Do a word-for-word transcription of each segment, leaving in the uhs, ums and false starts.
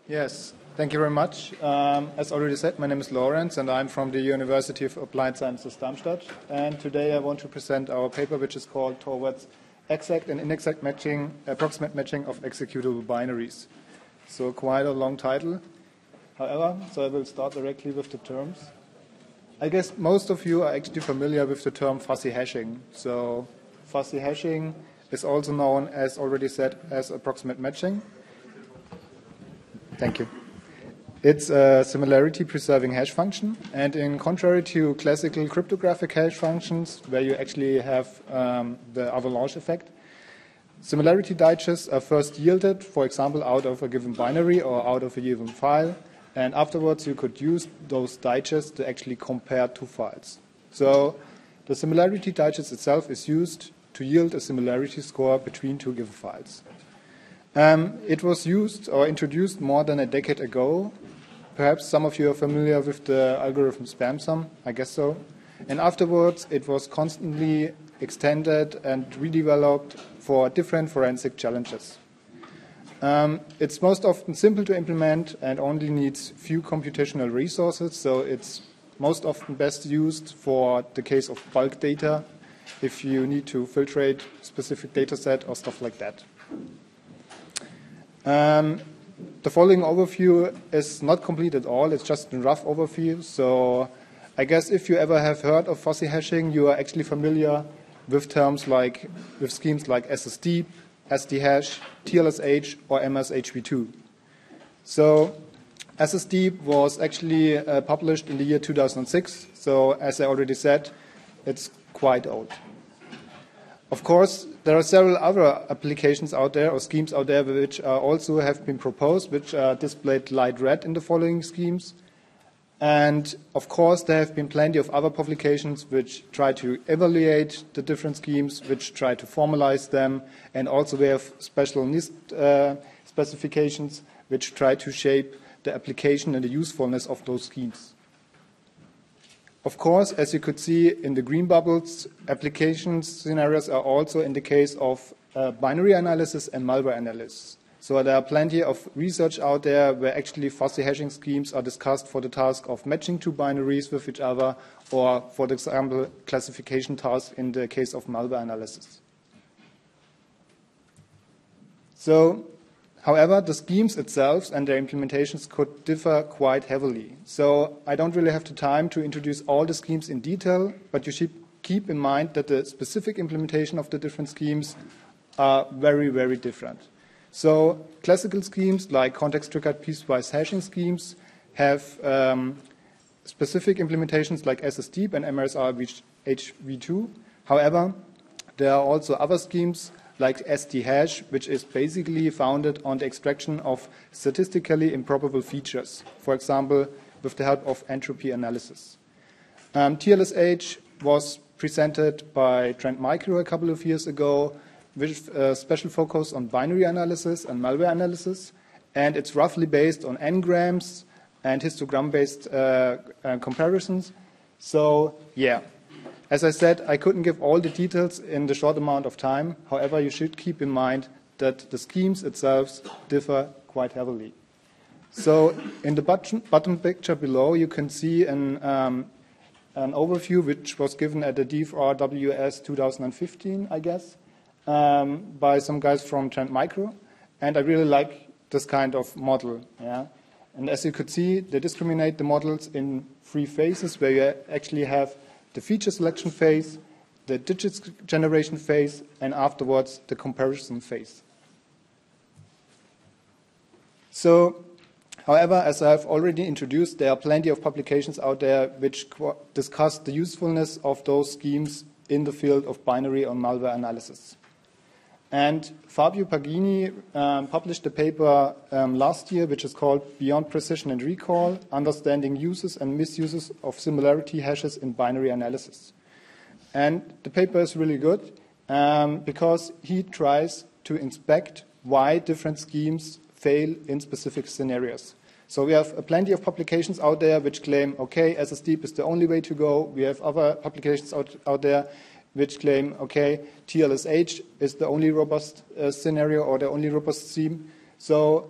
Yes, thank you very much. Um, as already said, my name is Lawrence, and I'm from the University of Applied Sciences Darmstadt. And today I want to present our paper, which is called Towards Exact and Inexact Matching, Approximate Matching of Executable Binaries. So quite a long title. However, so I will start directly with the terms. I guess most of you are actually familiar with the term fuzzy hashing. So fuzzy hashing is also known, as already said, as approximate matching. Thank you. It's a similarity-preserving hash function, and in contrary to classical cryptographic hash functions, where you actually have um, the avalanche effect, similarity digests are first yielded, for example, out of a given binary or out of a given file, and afterwards you could use those digests to actually compare two files. So the similarity digest itself is used to yield a similarity score between two given files. Um, it was used or introduced more than a decade ago. Perhaps some of you are familiar with the algorithm SpamSum, I guess so. And afterwards, it was constantly extended and redeveloped for different forensic challenges. Um, it's most often simple to implement and only needs few computational resources, so it's most often best used for the case of bulk data, if you need to filtrate specific data set or stuff like that. Um, the following overview is not complete at all. It's just a rough overview. So I guess if you ever have heard of fuzzy hashing, you are actually familiar with terms like, with schemes like S S D, S D hash, T L S H, or M S H V two. So S S D was actually uh, published in the year two thousand six. So as I already said, it's quite old. Of course, there are several other applications out there or schemes out there which uh, also have been proposed, which are displayed light red in the following schemes. And of course, there have been plenty of other publications which try to evaluate the different schemes, which try to formalize them, and also we have special NIST uh, specifications which try to shape the application and the usefulness of those schemes. Of course, as you could see in the green bubbles, application scenarios are also in the case of uh, binary analysis and malware analysis. So there are plenty of research out there where actually fuzzy hashing schemes are discussed for the task of matching two binaries with each other, or for example, classification tasks in the case of malware analysis. So, however, the schemes itself and their implementations could differ quite heavily. So I don't really have the time to introduce all the schemes in detail, but you should keep in mind that the specific implementation of the different schemes are very, very different. So classical schemes like context-triggered piecewise hashing schemes have um, specific implementations like S S D and M S R H V two. However, there are also other schemes like S D hash, which is basically founded on the extraction of statistically improbable features, for example, with the help of entropy analysis. Um, T L S H was presented by Trend Micro a couple of years ago with a special focus on binary analysis and malware analysis, and it's roughly based on n-grams and histogram-based uh, uh, comparisons. So, yeah. As I said, I couldn't give all the details in the short amount of time. However, you should keep in mind that the schemes itself differ quite heavily. So in the bottom, bottom picture below, you can see an, um, an overview which was given at the D F R W S two thousand fifteen, I guess, um, by some guys from Trend Micro. And I really like this kind of model. Yeah? And as you could see, they discriminate the models in three phases where you actually have the feature selection phase, the digits generation phase, and afterwards the comparison phase. So, however, as I've already introduced, there are plenty of publications out there which discuss the usefulness of those schemes in the field of binary or malware analysis. And Fabio Pagini um, published a paper um, last year, which is called Beyond Precision and Recall, Understanding Uses and Misuses of Similarity Hashes in Binary Analysis. And the paper is really good um, because he tries to inspect why different schemes fail in specific scenarios. So we have uh, plenty of publications out there which claim, okay, S S D is the only way to go. We have other publications out, out there which claim, okay, T L S H is the only robust uh, scenario or the only robust scheme. So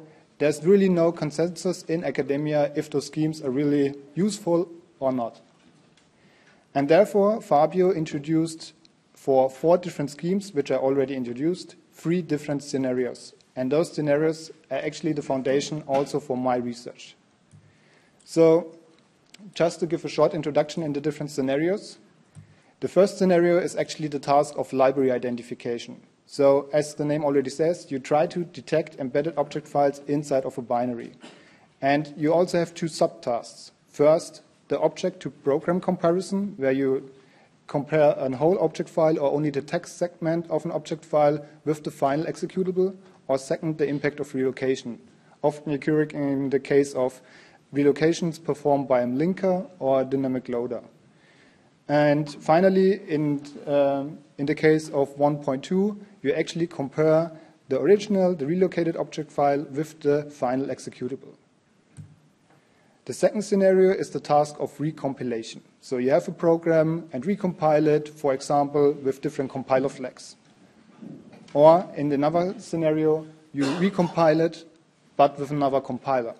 there's really no consensus in academia if those schemes are really useful or not. And therefore, Fabio introduced for four different schemes, which I already introduced, three different scenarios. And those scenarios are actually the foundation also for my research. So just to give a short introduction in the different scenarios, the first scenario is actually the task of library identification. So as the name already says, you try to detect embedded object files inside of a binary. And you also have two subtasks. First, the object to program comparison, where you compare a whole object file or only the text segment of an object file with the final executable, or second, the impact of relocation, often occurring in the case of relocations performed by a linker or a dynamic loader. And finally, in, uh, in the case of one point two, you actually compare the original, the relocated object file with the final executable. The second scenario is the task of recompilation. So you have a program and recompile it, for example, with different compiler flags. Or in another scenario, you recompile it, but with another compiler.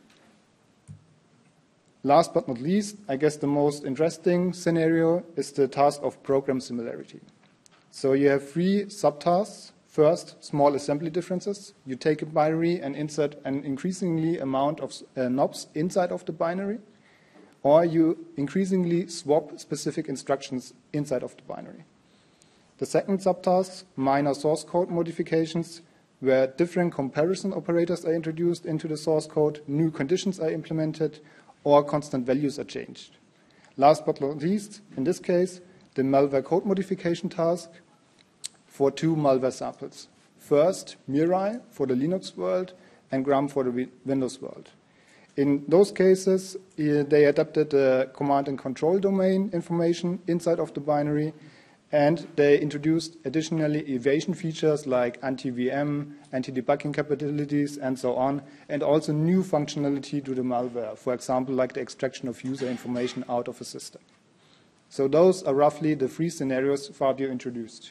Last but not least, I guess the most interesting scenario is the task of program similarity. So you have three subtasks. First, small assembly differences. You take a binary and insert an increasingly amount of uh, knobs inside of the binary, or you increasingly swap specific instructions inside of the binary. The second subtask, minor source code modifications, where different comparison operators are introduced into the source code, new conditions are implemented, or constant values are changed. Last but not least, in this case, the malware code modification task for two malware samples. First, Mirai for the Linux world and Gram for the Windows world. In those cases, they adapted the command and control domain information inside of the binary, and they introduced additionally evasion features like anti-V M, anti-debugging capabilities, and so on, and also new functionality to the malware, for example, like the extraction of user information out of a system. So those are roughly the three scenarios Fabio introduced.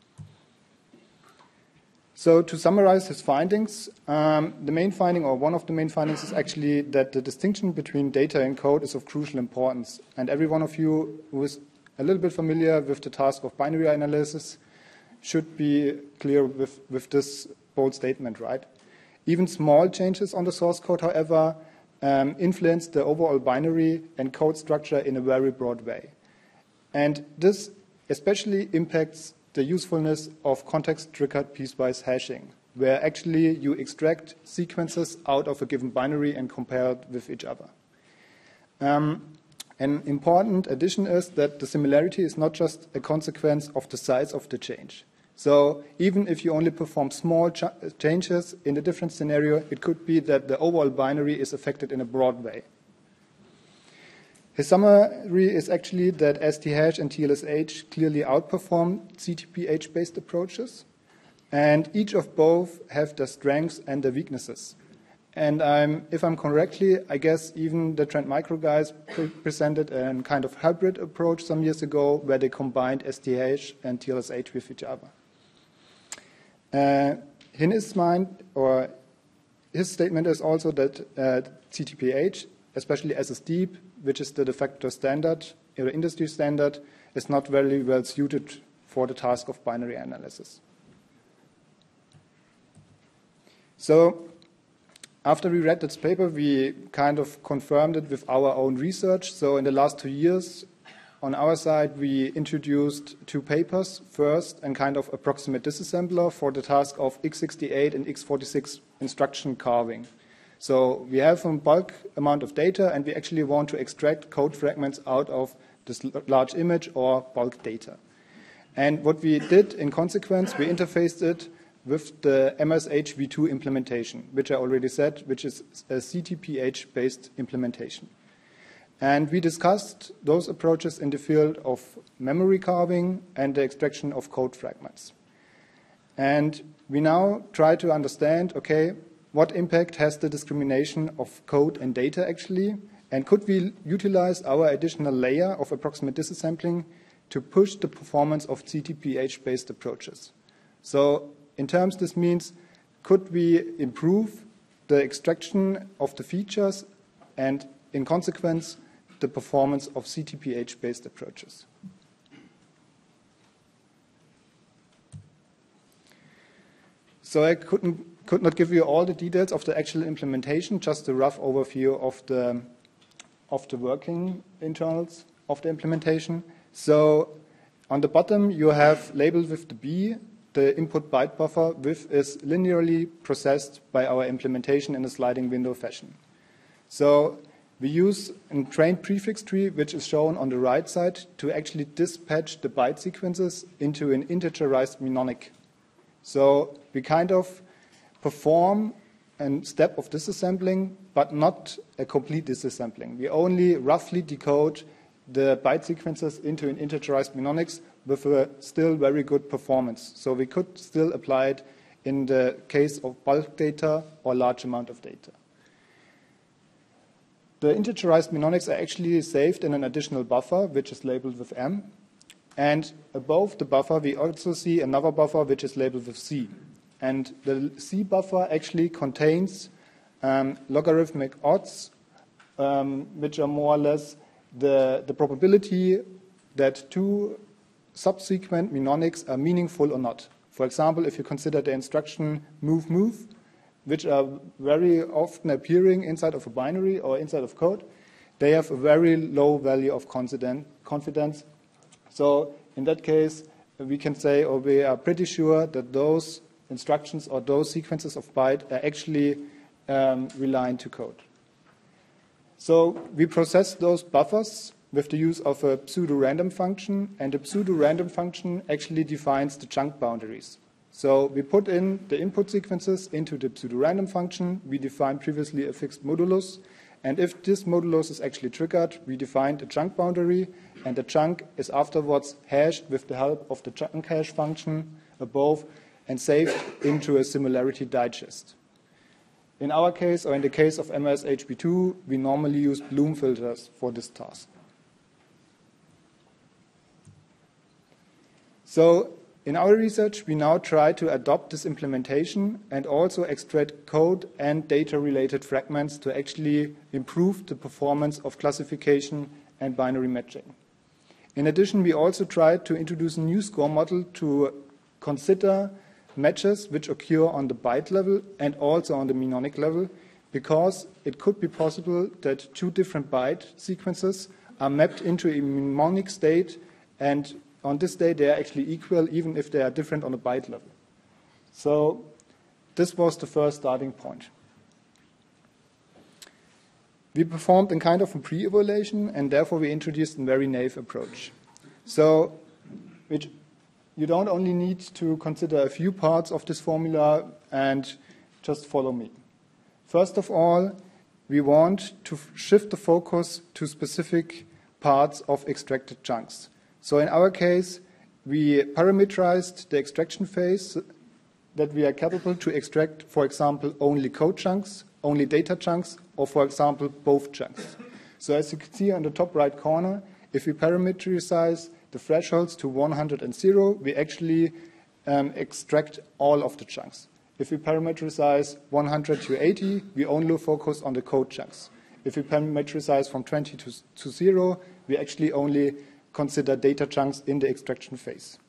So to summarize his findings, um, the main finding, or one of the main findings, is actually that the distinction between data and code is of crucial importance. And every one of you who is a little bit familiar with the task of binary analysis should be clear with, with this bold statement, right? Even small changes on the source code, however, um, influence the overall binary and code structure in a very broad way. And this especially impacts the usefulness of context-triggered piecewise hashing, where actually you extract sequences out of a given binary and compare it with each other. Um, an important addition is that the similarity is not just a consequence of the size of the change. So even if you only perform small ch changes in a different scenario, it could be that the overall binary is affected in a broad way. His summary is actually that S T hash and T L S H clearly outperform C T P H-based approaches, and each of both have their strengths and their weaknesses. And I'm, if I'm correctly, I guess even the Trend Micro guys pre presented a kind of hybrid approach some years ago where they combined S T hash and T L S H with each other. Uh, in his mind, or his statement is also that uh, C T P H, especially S S D, which is the de facto standard, or industry standard, is not very well suited for the task of binary analysis. So after we read this paper, we kind of confirmed it with our own research. So in the last two years, on our side, we introduced two papers. First, a kind of approximate disassembler for the task of x sixty-eight and x forty-six instruction carving. So we have a bulk amount of data, and we actually want to extract code fragments out of this large image or bulk data. And what we did in consequence, we interfaced it with the M S H v two implementation, which I already said, which is a C T P H-based implementation. And we discussed those approaches in the field of memory carving and the extraction of code fragments. And we now try to understand, okay, what impact has the discrimination of code and data actually? And could we utilize our additional layer of approximate disassembling to push the performance of C T P H-based approaches? So in terms, this means, could we improve the extraction of the features and, in consequence, the performance of C T P H-based approaches. So I couldn't, could not give you all the details of the actual implementation, just a rough overview of the, of the working internals of the implementation. So on the bottom, you have labeled with the B, the input byte buffer width is linearly processed by our implementation in a sliding window fashion. So we use a trained prefix tree, which is shown on the right side, to actually dispatch the byte sequences into an integerized mnemonic. So we kind of perform a step of disassembling, but not a complete disassembling. We only roughly decode the byte sequences into an integerized mnemonics with a still very good performance. So we could still apply it in the case of bulk data or large amount of data. The integerized mnemonics are actually saved in an additional buffer, which is labeled with M. And above the buffer, we also see another buffer, which is labeled with C. And the C buffer actually contains um, logarithmic odds, um, which are more or less the, the probability that two subsequent mnemonics are meaningful or not. For example, if you consider the instruction move, move, which are very often appearing inside of a binary or inside of code, they have a very low value of confidence. So in that case, we can say, or we are pretty sure that those instructions or those sequences of byte are actually um, reliant to code. So we process those buffers with the use of a pseudo-random function, and the pseudo-random function actually defines the chunk boundaries. So we put in the input sequences into the pseudo-random function. We defined previously a fixed modulus, and if this modulus is actually triggered, we defined a chunk boundary, and the chunk is afterwards hashed with the help of the chunk hash function above and saved into a similarity digest. In our case, or in the case of M S H B two, we normally use Bloom filters for this task. So in our research, we now try to adopt this implementation and also extract code and data-related fragments to actually improve the performance of classification and binary matching. In addition, we also tried to introduce a new score model to consider matches which occur on the byte level and also on the mnemonic level, because it could be possible that two different byte sequences are mapped into a mnemonic state, and on this state they are actually equal even if they are different on a byte level. So this was the first starting point. We performed a kind of a pre-evaluation, and therefore we introduced a very naive approach. So which you don't only need to consider a few parts of this formula and just follow me. First of all, we want to shift the focus to specific parts of extracted chunks. So in our case, we parameterized the extraction phase that we are capable to extract, for example, only code chunks, only data chunks, or for example, both chunks. So as you can see on the top right corner, if we parameterize the thresholds to one hundred and zero, we actually um, extract all of the chunks. If we parameterize one hundred to eighty, we only focus on the code chunks. If we parameterize from twenty to, to zero, we actually only consider data chunks in the extraction phase.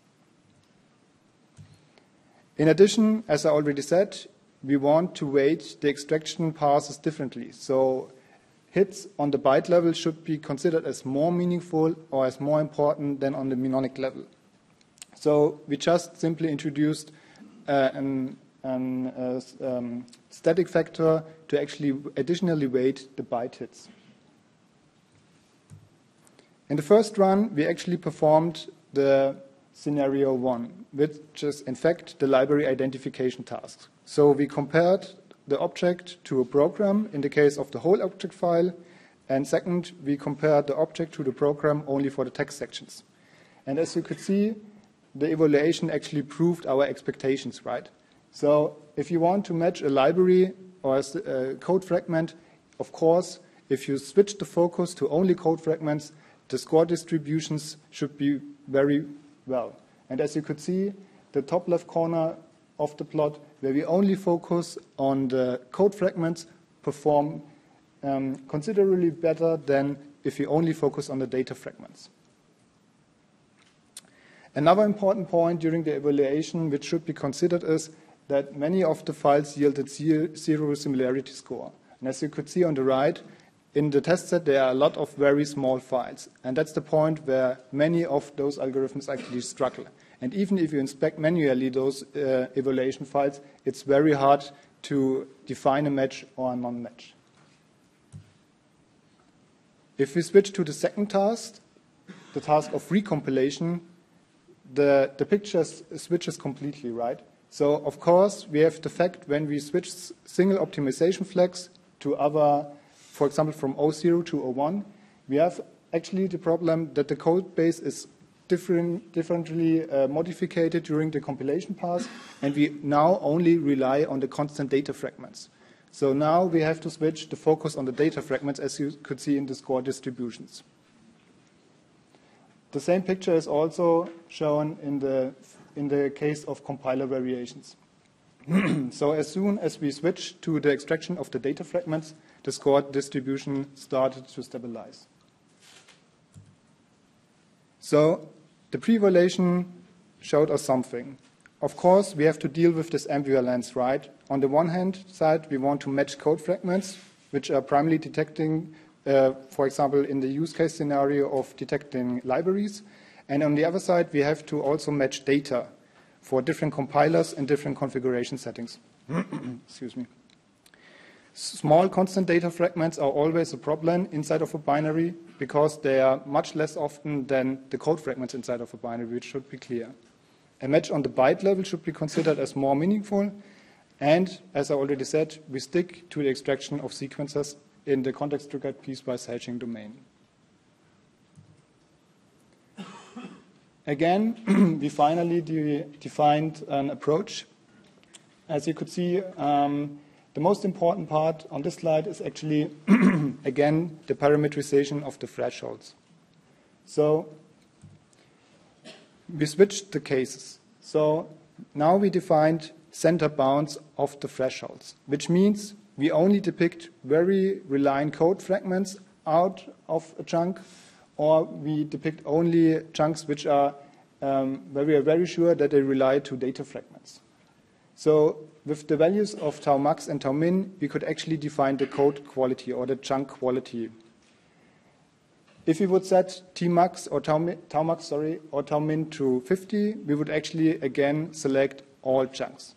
In addition, as I already said, we want to weight the extraction passes differently. So hits on the byte level should be considered as more meaningful or as more important than on the mnemonic level. So we just simply introduced uh, an, an uh, um, static factor to actually additionally weight the byte hits. In the first run, we actually performed the scenario one, which is in fact the library identification task. So we compared the object to a program in the case of the whole object file, and second, we compared the object to the program only for the text sections. And as you could see, the evaluation actually proved our expectations, right? So if you want to match a library or a code fragment, of course, if you switch the focus to only code fragments, the score distributions should be very well. And as you could see, the top left corner of the plot where we only focus on the code fragments, perform um, considerably better than if we only focus on the data fragments. Another important point during the evaluation which should be considered is that many of the files yielded zero similarity score. And as you could see on the right, in the test set there are a lot of very small files. And that's the point where many of those algorithms actually struggle. And even if you inspect manually those uh, evaluation files, it's very hard to define a match or a non-match. If we switch to the second task, the task of recompilation, the, the picture switches completely, right? So, of course, we have the fact when we switch single optimization flags to other, for example, from O zero to O one, we have actually the problem that the code base is different, differently uh, modified during the compilation pass, and we now only rely on the constant data fragments. So now we have to switch the focus on the data fragments, as you could see in the score distributions. The same picture is also shown in the, in the case of compiler variations. So as soon as we switch to the extraction of the data fragments, the score distribution started to stabilize. So the pre-evaluation showed us something. Of course, we have to deal with this ambivalence, right? On the one hand side, we want to match code fragments, which are primarily detecting, uh, for example, in the use case scenario of detecting libraries. And on the other side, we have to also match data for different compilers and different configuration settings. Excuse me. Small constant data fragments are always a problem inside of a binary because they are much less often than the code fragments inside of a binary, which should be clear. A match on the byte level should be considered as more meaningful. And, as I already said, we stick to the extraction of sequences in the context-triggered piecewise hashing domain. Again, we finally de defined an approach. As you could see, um, the most important part on this slide is actually, again, the parameterization of the thresholds. So we switched the cases. So now we defined center bounds of the thresholds, which means we only depict very reliant code fragments out of a chunk, or we depict only chunks which are um, where we are very sure that they rely to data fragments. So with the values of tau max and tau min, we could actually define the code quality or the chunk quality. If we would set tmax or tau, tau max, sorry, or tau min to fifty, we would actually again select all chunks.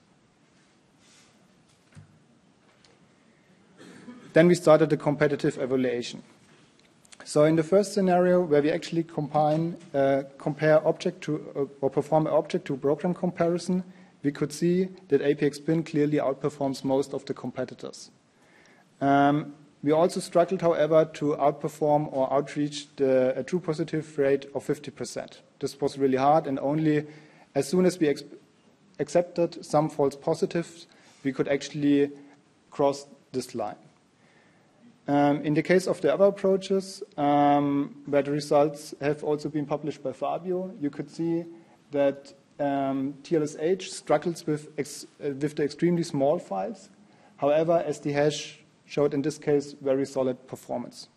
Then we started the competitive evaluation. So in the first scenario, where we actually combine, uh, compare object to, uh, or perform an object to program comparison, we could see that A P X Bin clearly outperforms most of the competitors. Um, we also struggled, however, to outperform or outreach the a true positive rate of fifty percent. This was really hard, and only as soon as we accepted some false positives, we could actually cross this line. Um, in the case of the other approaches, um, where the results have also been published by Fabio, you could see that um, T L S H struggles with, ex uh, with the extremely small files. However, S D hash showed in this case very solid performance.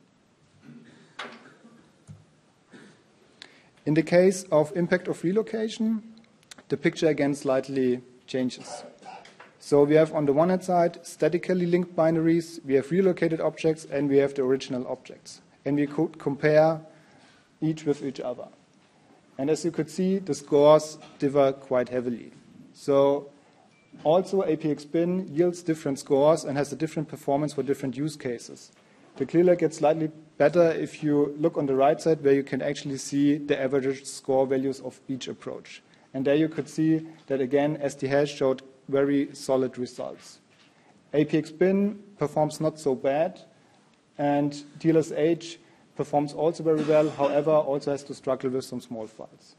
In the case of impact of relocation, the picture again slightly changes. So we have on the one hand side statically linked binaries, we have relocated objects, and we have the original objects. And we could compare each with each other. And as you could see, the scores differ quite heavily. So also A P X Bin yields different scores and has a different performance for different use cases. The clearly gets slightly better if you look on the right side, where you can actually see the average score values of each approach. And there you could see that again S D hash showed very solid results. A P X Bin performs not so bad, and T L S H performs also very well, however, also has to struggle with some small files.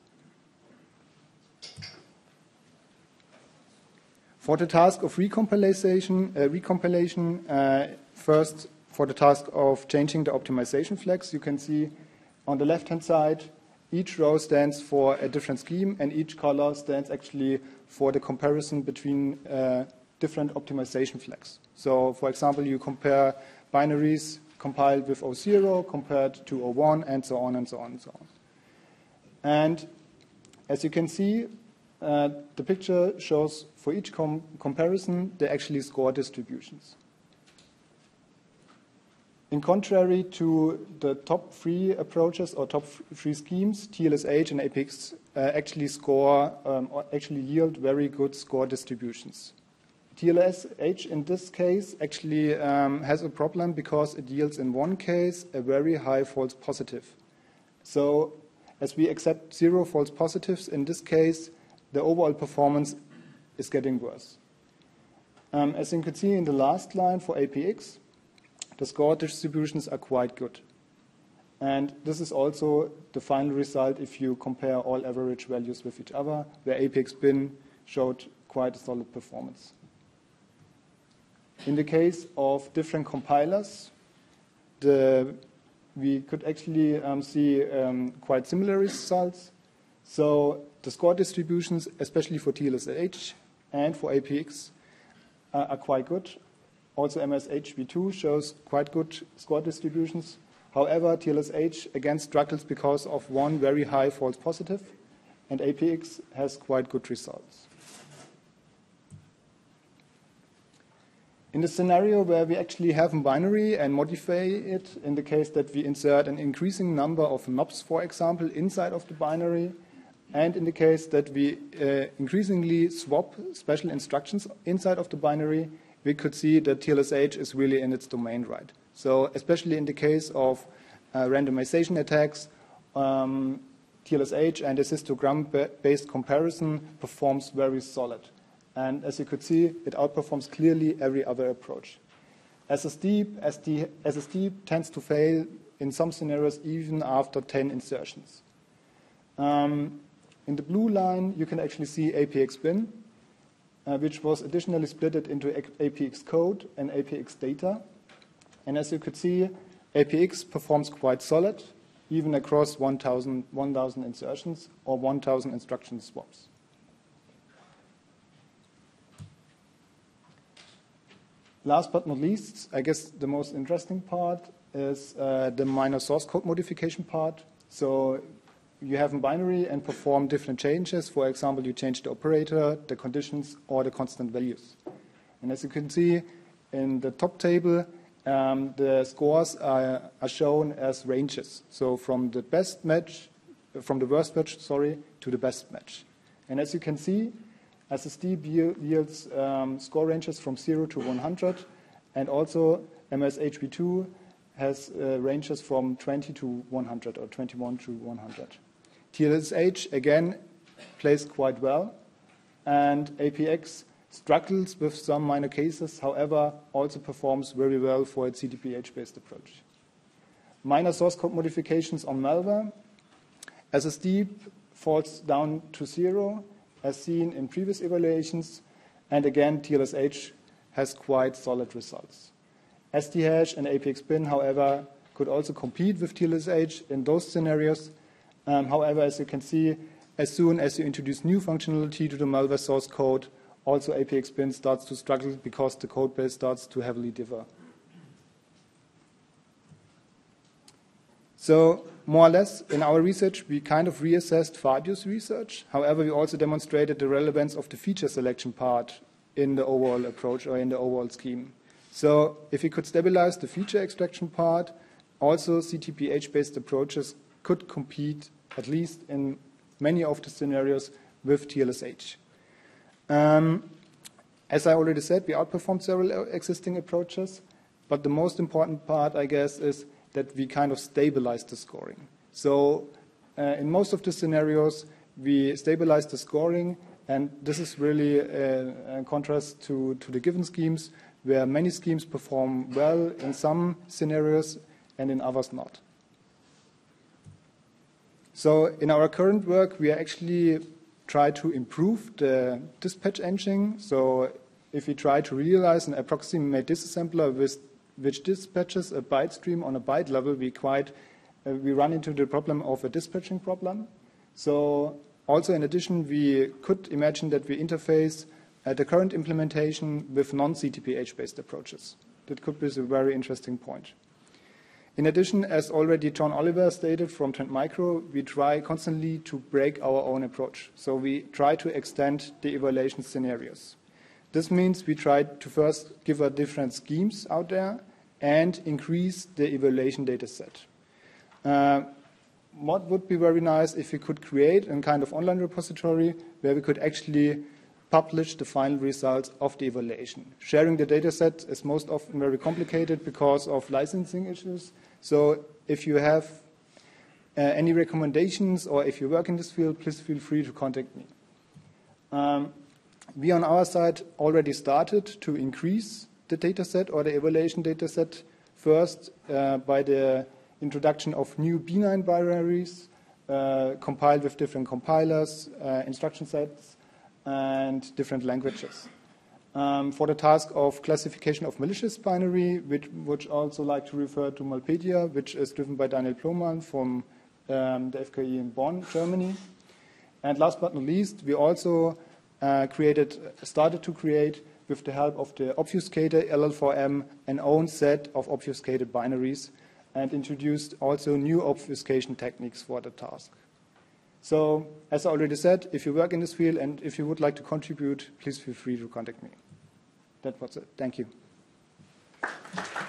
For the task of recompilation, uh, recompilation uh, first for the task of changing the optimization flags, you can see on the left-hand side each row stands for a different scheme, and each color stands actually for the comparison between uh, different optimization flags. So, for example, you compare binaries compiled with O zero compared to O one, and so on and so on and so on. And as you can see, uh, the picture shows for each com comparison the actually score distributions. In contrary to the top three approaches or top three schemes, T L S H and A P X uh, actually score um, or actually yield very good score distributions. T L S H in this case actually um, has a problem because it yields in one case a very high false positive. So as we accept zero false positives in this case, the overall performance is getting worse. Um, as you can see in the last line for A P X, the score distributions are quite good. And this is also the final result if you compare all average values with each other, where A P X bin showed quite a solid performance. In the case of different compilers, the, we could actually um, see um, quite similar results. So the score distributions, especially for T L S H and for A P X, uh, are quite good. Also, M S H v two shows quite good score distributions. However, T L S H again struggles because of one very high false positive, and A P X has quite good results. In the scenario where we actually have a binary and modify it, in the case that we insert an increasing number of knobs, for example, inside of the binary, and in the case that we uh, increasingly swap special instructions inside of the binary, we could see that T L S H is really in its domain right. So especially in the case of uh, randomization attacks, um, T L S H and a histogram-based comparison performs very solid. And as you could see, it outperforms clearly every other approach. S S D, S S D tends to fail in some scenarios even after ten insertions. Um, in the blue line, you can actually see A P X bin, uh, which was additionally splitted into A P X code and A P X data. And as you could see, A P X performs quite solid, even across one thousand insertions or one thousand instruction swaps. Last but not least, I guess the most interesting part is uh, the minor source code modification part. So you have a binary and perform different changes. For example, you change the operator, the conditions, or the constant values. And as you can see in the top table, um, the scores are, are shown as ranges. So from the best match, from the worst match, sorry, to the best match. And as you can see, S S D yields um, score ranges from zero to one hundred, and also M S H v two has uh, ranges from twenty to one hundred or twenty-one to one hundred. T L S H, again, plays quite well, and A P X struggles with some minor cases, however, also performs very well for its C D P H-based approach. Minor source code modifications on malware. S S D falls down to zero, as seen in previous evaluations, and again, T L S H has quite solid results. S D hash and A P X bin, however, could also compete with T L S H in those scenarios. Um, however, as you can see, as soon as you introduce new functionality to the malware source code, also A P X bin starts to struggle because the code base starts to heavily differ. So more or less, in our research, we kind of reassessed Fabio's research. However, we also demonstrated the relevance of the feature selection part in the overall approach or in the overall scheme. So if we could stabilize the feature extraction part, also C T P H-based approaches could compete, at least in many of the scenarios, with T L S H. Um, as I already said, we outperformed several existing approaches, but the most important part, I guess, is that we kind of stabilized the scoring. So uh, in most of the scenarios, we stabilized the scoring, and this is really a, a contrast to, to the given schemes, where many schemes perform well in some scenarios and in others not. So in our current work, we actually try to improve the dispatch engine. So if we try to realize an approximate disassembler with which dispatches a byte stream on a byte level, we quite uh, we run into the problem of a dispatching problem. So also in addition, we could imagine that we interface uh, the current implementation with non-C T P H-based approaches. That could be a very interesting point. In addition, as already John Oliver stated from Trend Micro, we try constantly to break our own approach. So we try to extend the evaluation scenarios. This means we try to first give our different schemes out there and increase the evaluation data set. Uh, what would be very nice if we could create a kind of online repository where we could actually publish the final results of the evaluation. Sharing the data set is most often very complicated because of licensing issues. So if you have uh, any recommendations or if you work in this field, please feel free to contact me. Um, we on our side already started to increase the data set or the evaluation data set first uh, by the introduction of new B nine binaries uh, compiled with different compilers, uh, instruction sets, and different languages. Um, for the task of classification of malicious binary, which would also like to refer to Malpedia, which is driven by Daniel Ploman from um, the F K I in Bonn, Germany. And last but not least, we also uh, created, started to create, with the help of the obfuscator L L four M, an own set of obfuscated binaries, and introduced also new obfuscation techniques for the task. So, as I already said, if you work in this field and if you would like to contribute, please feel free to contact me. That was it. Thank you.